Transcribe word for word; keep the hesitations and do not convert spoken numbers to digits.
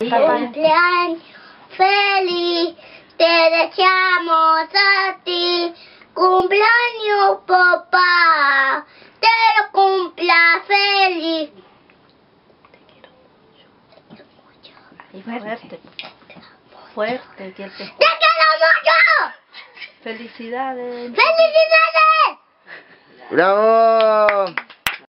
Cumpleaños feliz, te deseamos a ti. Cumpleaños, papá, te lo cumpla feliz. Te quiero mucho. Y fuerte, fuerte, que te... ¡Te quiero mucho! Felicidades. ¡Felicidades! ¡Bravo!